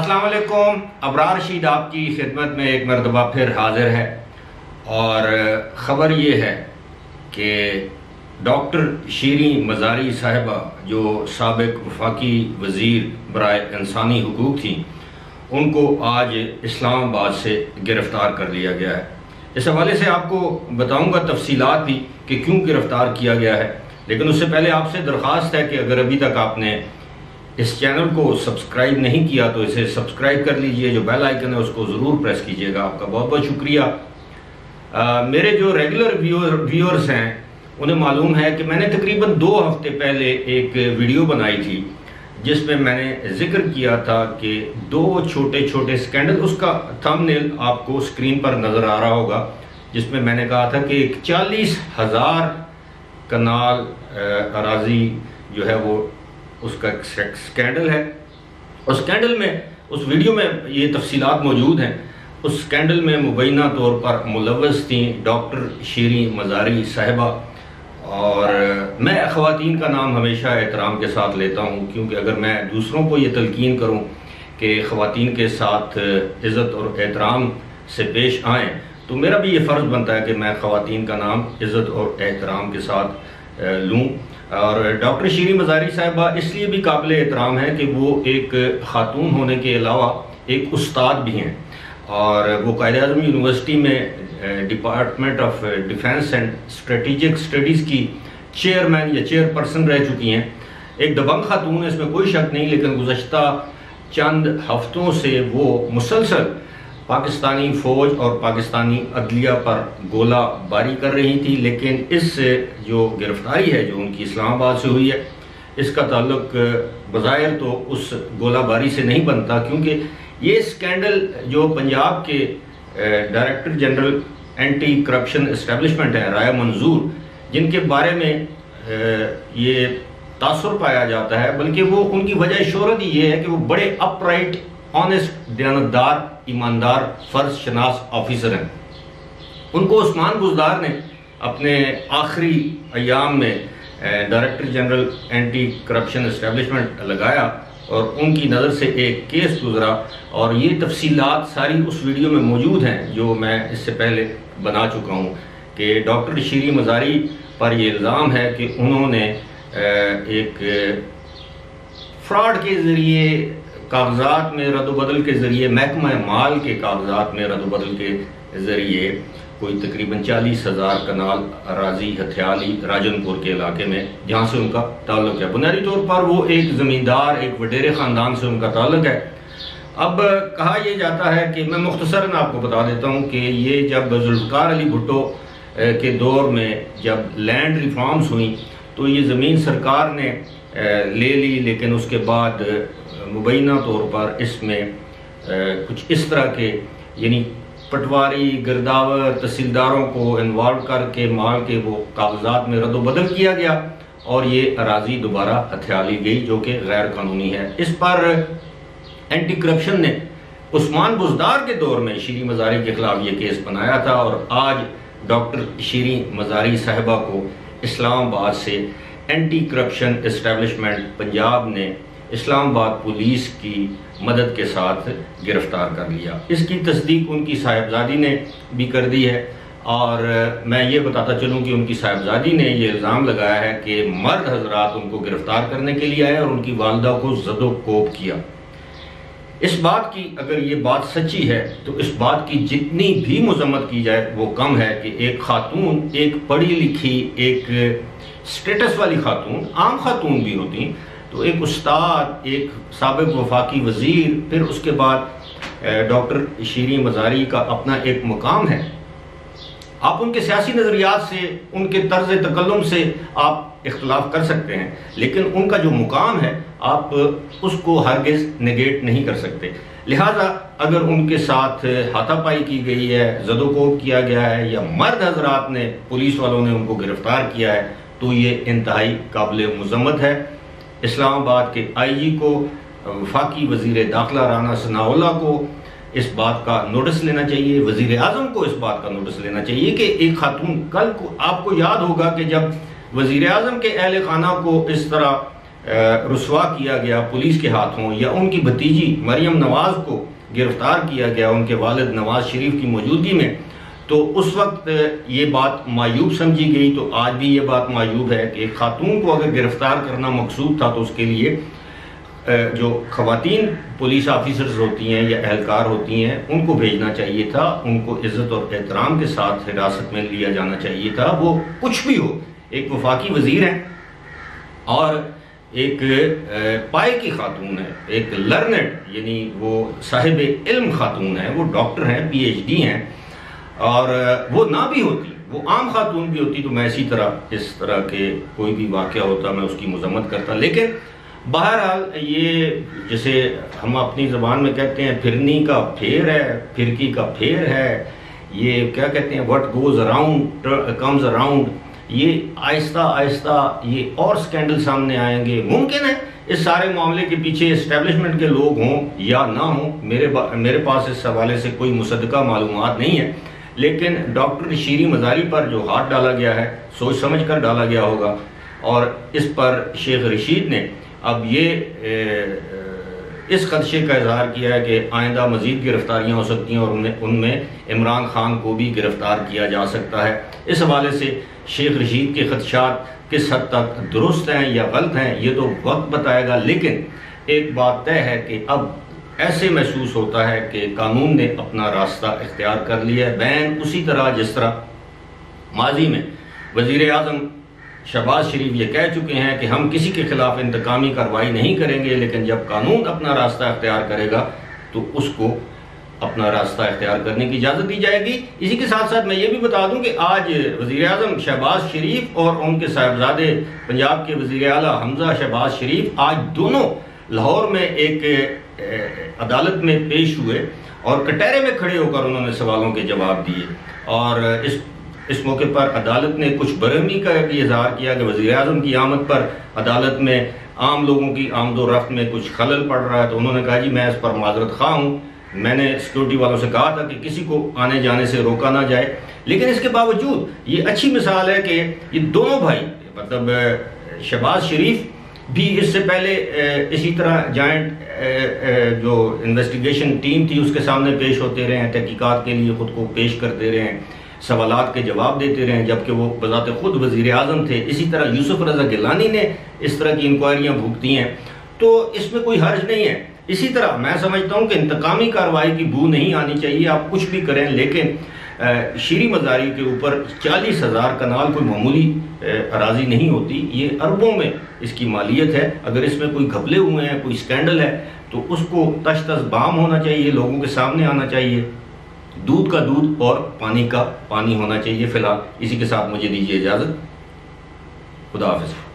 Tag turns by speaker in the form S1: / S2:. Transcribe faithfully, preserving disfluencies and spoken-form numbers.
S1: अस्सलाम वालेकुम। अबरार रशीद आपकी खिदमत में एक मरतबा फिर हाजिर है और ख़बर ये है कि डॉक्टर शीरी मज़ारी साहिबा जो साबिक वफाकी वज़ीर बराए इंसानी हुकूक थी, उनको आज इस्लामाबाद से गिरफ़्तार कर लिया गया है। इस हवाले से आपको बताऊंगा तफसीलात भी कि क्यों गिरफ़्तार किया गया है, लेकिन उससे पहले आपसे दरख्वास्त है कि अगर अभी तक आपने इस चैनल को सब्सक्राइब नहीं किया तो इसे सब्सक्राइब कर लीजिए। जो बेल आइकन है उसको ज़रूर प्रेस कीजिएगा। आपका बहुत बहुत शुक्रिया। आ, मेरे जो रेगुलर व्यूअर व्यूअर्स हैं उन्हें मालूम है कि मैंने तकरीबन दो हफ्ते पहले एक वीडियो बनाई थी जिसमें मैंने जिक्र किया था कि दो छोटे छोटे स्कैंडल, उसका थंबनेल आपको स्क्रीन पर नज़र आ रहा होगा, जिसमें मैंने कहा था कि एक चालीस हज़ार कनाल अराजी जो है वो उसका स्कैंडल है। उस स्कैंडल में, उस वीडियो में ये तफसीलात मौजूद हैं। उस स्कैंडल में मुबैना तौर पर मुलव्वस थी डॉक्टर शीरी मज़ारी साहिबा, और मैं ख़वातीन का नाम हमेशा एहतराम के साथ लेता हूँ, क्योंकि अगर मैं दूसरों को ये तलकीन करूँ कि ख़वातीन के साथ इज़्ज़त और एहतराम से पेश आएँ, तो मेरा भी ये फ़र्ज़ बनता है कि मैं ख़वातीन का नाम इज़्ज़त और एहतराम के साथ लूँ। और डॉक्टर शीरी मज़ारी साहिबा इसलिए भी काबिल एहतराम है कि वो एक ख़ातून होने के अलावा एक उस्ताद भी हैं, और वो कायद-ए-आज़म यूनिवर्सिटी में department of defence and strategic studies की चेयरमैन या चेयरपर्सन रह चुकी हैं। एक दबंग खातून है, इसमें कोई शक नहीं, लेकिन गुज़श्ता चंद हफ्तों से वो मुसलसल पाकिस्तानी फ़ौज और पाकिस्तानी अदलिया पर गोला बारी कर रही थी। लेकिन इस जो गिरफ्तारी है जो उनकी इस्लामाबाद से हुई है, इसका ताल्लुक बज़ाहिर तो उस गोला बारी से नहीं बनता, क्योंकि ये स्कैंडल जो पंजाब के director general anti corruption establishment है राय मंजूर, जिनके बारे में ये तासुर पाया जाता है, बल्कि वो उनकी वजह शोहरत ही ये है कि वो बड़े अपराइट, ऑनेस्ट, दयानतदार, ईमानदार, फ़र्ज शनास ऑफिसर हैं। उनको उस्मान बुज़दार ने अपने आखिरी अयाम में director general anti corruption establishment लगाया और उनकी नज़र से एक केस गुजरा, और ये तफसीलात सारी उस वीडियो में मौजूद हैं जो मैं इससे पहले बना चुका हूँ कि डॉक्टर शीरी मज़ारी पर ये इल्ज़ाम है कि उन्होंने एक फ्रॉड के ज़रिए, कागजात में रद्द-ओ-बदल के ज़रिए, महकमा माल के कागजात में रद्द-ओ-बदल के ज़रिए कोई तकरीबन चालीस हज़ार कनाल अराजी हथियाली राजनपुर के इलाके में, जहाँ से उनका ताल्लुक़ है। बुनियादी तौर पर वो एक ज़मींदार, एक वडेरे ख़ानदान से उनका ताल्लुक़ है। अब कहा यह जाता है कि मैं मुख्तसरन आपको बता देता हूँ कि ये जब जुल्फ़िकार अली भुट्टो के दौर में जब लैंड रिफॉर्म्स हुई तो ये ज़मीन सरकार ने ले ली, लेकिन उसके बाद मुबैना तौर पर इसमें कुछ इस तरह के, यानी पटवारी, गिरदावर, तहसीलदारों को इन्वॉल्व करके माल के वो कागजात में रद्द-ओ-बदल किया गया और ये अराजी दोबारा हथिया ली गई, जो कि गैर कानूनी है। इस पर एंटी करप्शन ने उस्मान बुज़दार के दौर में शीरी मज़ारी के खिलाफ ये केस बनाया था, और आज डॉक्टर शीरी मज़ारी साहिबा को इस्लामाबाद से एंटी करप्शन इस्टेब्लिशमेंट पंजाब ने इस्लामाबाद पुलिस की मदद के साथ गिरफ्तार कर लिया। इसकी तस्दीक उनकी साहिबजादी ने भी कर दी है, और मैं ये बताता चलूँ कि उनकी साहिबजादी ने ये इल्ज़ाम लगाया है कि मर्द हजरात उनको गिरफ्तार करने के लिए आए और उनकी वालदा को ज़दो-कोब किया। इस बात की, अगर ये बात सच्ची है तो इस बात की जितनी भी मजम्मत की जाए वो कम है कि एक खातून, एक पढ़ी लिखी, एक स्टेटस वाली खातून, आम खातून भी होती, तो एक उस्ताद, एक साबिक वफाकी वज़ीर, फिर उसके बाद डॉक्टर शीरी मज़ारी का अपना एक मुकाम है। आप उनके सियासी नज़रियात से, उनके तर्ज़ तकल्लुम से आप इख्तलाफ कर सकते हैं, लेकिन उनका जो मुकाम है आप उसको हरगिज़ नेगेट नहीं कर सकते। लिहाजा अगर उनके साथ हाथापाई की गई है, ज़दो-कोब किया गया है, या मर्द हजरात ने, पुलिस वालों ने उनको गिरफ्तार किया है, तो ये इंतहाई काबिल मज़म्मत है। इस्लामाबाद के आई जी को, वफाकी वज़ीर दाखिला राना सनाउल्लाह को इस बात का नोटिस लेना चाहिए, वज़ीर आज़म को इस बात का नोटिस लेना चाहिए कि एक खातून, कल को आपको याद होगा कि जब वज़ीर आज़म के अहल खाना को इस तरह रुसवा किया गया पुलिस के हाथों, या उनकी भतीजी मरियम नवाज को गिरफ्तार किया गया उनके वालिद नवाज शरीफ की मौजूदगी में, तो उस वक्त ये बात मायूब समझी गई। तो आज भी ये बात मायूब है कि खातून को अगर गिरफ्तार करना मकसूद था तो उसके लिए जो खवातीन पुलिस ऑफिसर्स होती हैं या एहलकार होती हैं उनको भेजना चाहिए था, उनको इज़्ज़त और एहतराम के साथ हिरासत में लिया जाना चाहिए था। वो कुछ भी हो, एक वफाकी वजीर हैं और एक पाए की खातून है, एक लर्नेड यानी वो साहिब इल्म खातून है, वो डॉक्टर हैं, पीएचडी हैं, और वो ना भी होती, वो आम खातून भी होती तो मैं इसी तरह इस तरह के कोई भी वाक़या होता मैं उसकी मजम्मत करता। लेकिन बहरहाल ये जैसे हम अपनी ज़बान में कहते हैं फिरनी का फेर है, फिरकी का फेर है, ये क्या कहते हैं what goes around comes around, ये आहिस्ता आहिस्ता ये और स्कैंडल सामने आएंगे। मुमकिन है इस सारे मामले के पीछे इस्टेब्लिशमेंट के लोग हों या ना हों, मेरे मेरे पास इस हवाले से कोई मुसद्दका मालूमात नहीं है, लेकिन डॉक्टर शीरी मज़ारी पर जो हाथ डाला गया है सोच समझ कर डाला गया होगा, और इस पर शेख रशीद ने अब ये ए, इस खदशे का इजहार किया है कि आइंदा मजीद गिरफ्तारियाँ हो सकती हैं और उनमें उनमें इमरान खान को भी गिरफ्तार किया जा सकता है। इस हवाले से शेख रशीद के खदशात किस हद तक दुरुस्त हैं या गलत हैं ये तो वक्त बताएगा, लेकिन एक बात तय है कि अब ऐसे महसूस होता है कि कानून ने अपना रास्ता इख्तियार कर लिया है। बैन उसी तरह जिस तरह माजी में वज़ीर आज़म शहबाज शरीफ ये कह चुके हैं कि हम किसी के खिलाफ इंतकामी कार्रवाई नहीं करेंगे, लेकिन जब कानून अपना रास्ता इख्तियार करेगा तो उसको अपना रास्ता इख्तियार करने की इजाज़त दी जाएगी। इसी के साथ साथ मैं ये भी बता दूं कि आज वज़ीर आज़म शहबाज शरीफ और उनके साहिबजादे पंजाब के वज़ीर आला हमजा शहबाज शरीफ आज दोनों लाहौर में एक अदालत में पेश हुए और कटहरे में खड़े होकर उन्होंने सवालों के जवाब दिए, और इस इस मौके पर अदालत ने कुछ बरहमी का भी इजहार किया कि वज़ीर आज़म की आमद पर अदालत में आम लोगों की आमदो रफ्त में कुछ खलल पड़ रहा है। तो उन्होंने कहा जी मैं इस पर माजरत खा हूँ, मैंने सिक्योरिटी वालों से कहा था कि किसी को आने जाने से रोका ना जाए, लेकिन इसके बावजूद ये अच्छी मिसाल है कि ये दोनों भाई मतलब शहबाज शरीफ भी इससे पहले इसी तरह जॉइंट जो इन्वेस्टिगेशन टीम थी उसके सामने पेश होते रहे हैं, तहकीकात के लिए खुद को पेश करते रहे हैं, सवालात के जवाब देते रहे, जबकि वो बजाते खुद वज़ीर आज़म थे। इसी तरह यूसुफ रज़ा गिलानी ने इस तरह की इंक्वायरियाँ भुगती हैं, तो इसमें कोई हर्ज नहीं है। इसी तरह मैं समझता हूँ कि इंतकामी कार्रवाई की बू नहीं आनी चाहिए, आप कुछ भी करें, लेकिन शीरी मज़ारी के ऊपर चालीस हज़ार कनाल कोई मामूली अराजी नहीं होती, ये अरबों में इसकी मालियत है। अगर इसमें कोई घपले हुए हैं, कोई स्कैंडल है, तो उसको तश तश बाम होना चाहिए, लोगों के सामने आना चाहिए, दूध का दूध और पानी का पानी होना चाहिए। फिलहाल इसी के साथ मुझे दीजिए इजाज़त, खुदा हाफ़िज़।